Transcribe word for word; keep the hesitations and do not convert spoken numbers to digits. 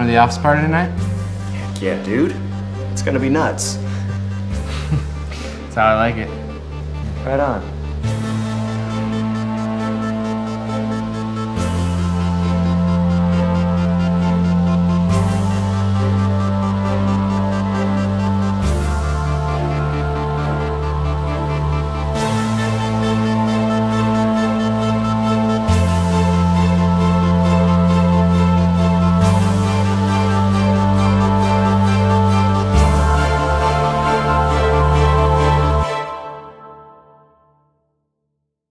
to the office party tonight? Heck yeah, dude. It's gonna be nuts. That's how I like it. Right on.